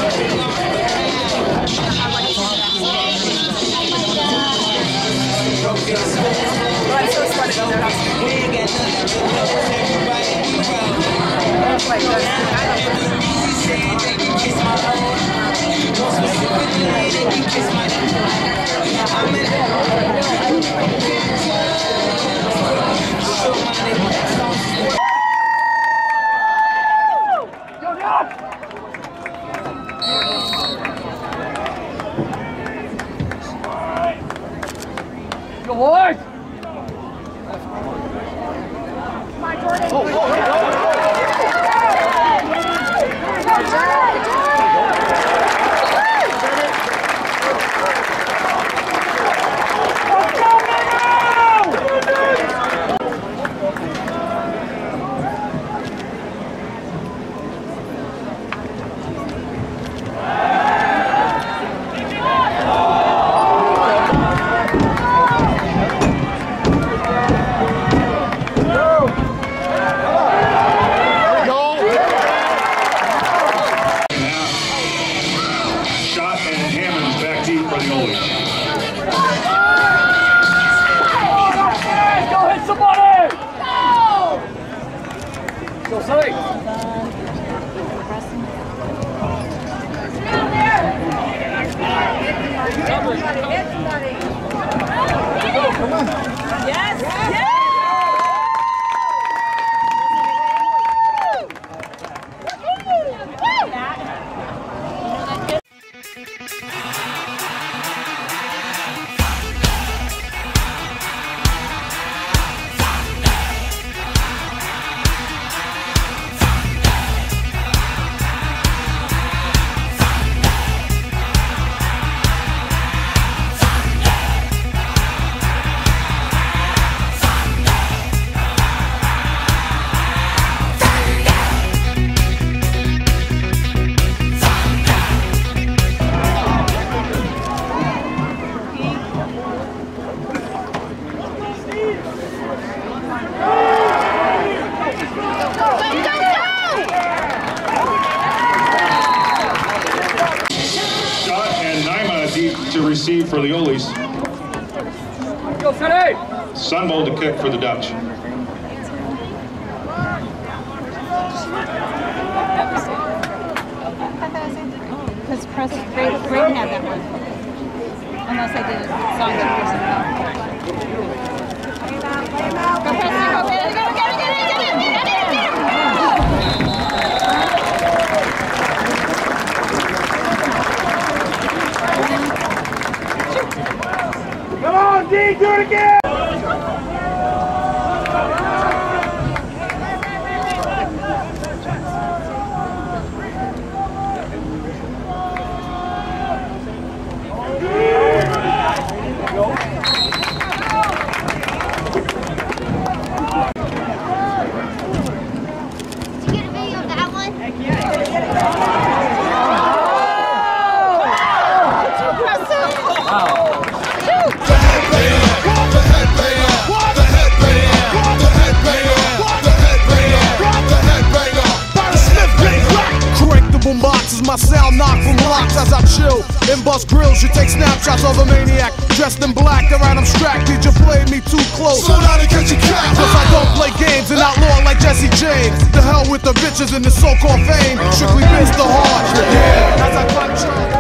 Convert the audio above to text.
Go, boys! To receive for the Oles. Go, City! Sunvold to kick for the Dutch. Because Braden had that one. Unless I did a song that person. Go, Preston, go, get it, get it, get it, get it, get it, get it, get it! Come on, D, do it again! Did you get a video of that one? My sound knock from locks as I chill and bust grills. You take snapshots of a maniac dressed in black. Around I'm strapped. Did you play me too close? Slow down and catch your cat. Cause I don't play games and outlaw like Jesse James. The hell with the bitches and the so-called fame. Strictly Mr. Hard. Yeah. As I punch